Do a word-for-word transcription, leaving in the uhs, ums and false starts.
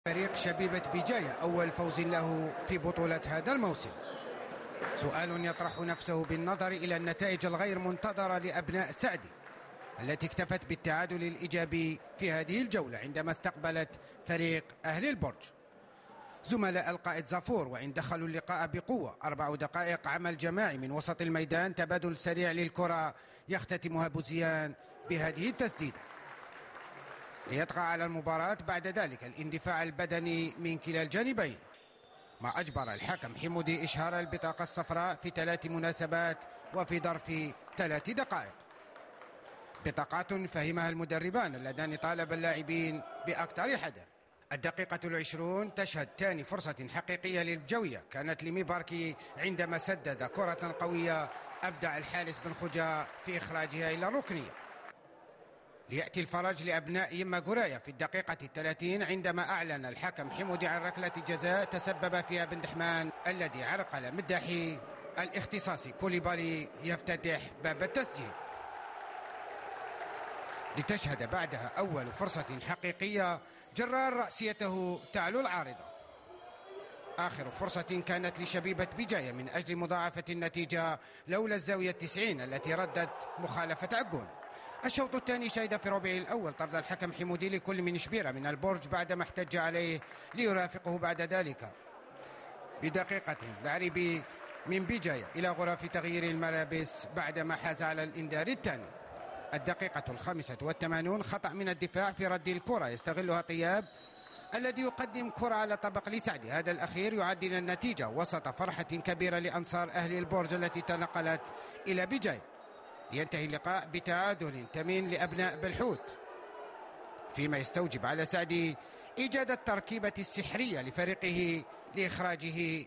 فريق شبيبة بجاية أول فوز له في بطولة هذا الموسم. سؤال يطرح نفسه بالنظر إلى النتائج الغير منتظرة لأبناء سعدي التي اكتفت بالتعادل الإيجابي في هذه الجولة عندما استقبلت فريق أهل البرج. زملاء القائد زافور وإن دخلوا اللقاء بقوة، أربع دقائق عمل جماعي من وسط الميدان، تبادل سريع للكرة يختتمها بوزيان بهذه التسديدة ليطغى على المباراة. بعد ذلك الاندفاع البدني من كلا الجانبين، ما أجبر الحكم حمودي إشهار البطاقة الصفراء في ثلاث مناسبات وفي ظرف ثلاث دقائق. بطاقات فهمها المدربان اللذان طالب اللاعبين بأكثر حذر. الدقيقة العشرون تشهد ثاني فرصة حقيقية للبجوية، كانت لميباركي عندما سدد كرة قوية أبدع الحارس بن خجا في إخراجها إلى الركنية. ليأتي الفرج لأبناء يما قراية في الدقيقة الثلاثين عندما أعلن الحكم حمودي عن ركلة جزاء تسبب فيها بن دحمان الذي عرقل مداحي. الاختصاصي كوليبالي يفتتح باب التسجيل لتشهد بعدها أول فرصة حقيقية جرار رأسيته تعلو العارضة. آخر فرصة كانت لشبيبة بجاية من أجل مضاعفة النتيجة لولا الزاوية التسعين التي ردت مخالفة عقون. الشوط الثاني شهد في ربع الأول طرد الحكم حمودي لكل من شبيرة من البرج بعدما احتج عليه ليرافقه بعد ذلك بدقيقة لاعبي من بجاية إلى غرف تغيير الملابس بعدما حاز على الإنذار الثاني. الدقيقة الخامسة والثمانون خطأ من الدفاع في رد الكرة يستغلها طياب الذي يقدم كرة على طبق لسعدي، هذا الأخير يعدل النتيجة وسط فرحة كبيرة لأنصار أهل البرج التي تنقلت إلى بجاية. ينتهي اللقاء بتعادل ثمين لأبناء بلحوت، فيما يستوجب على سعدي إيجاد التركيبة السحرية لفريقه لإخراجه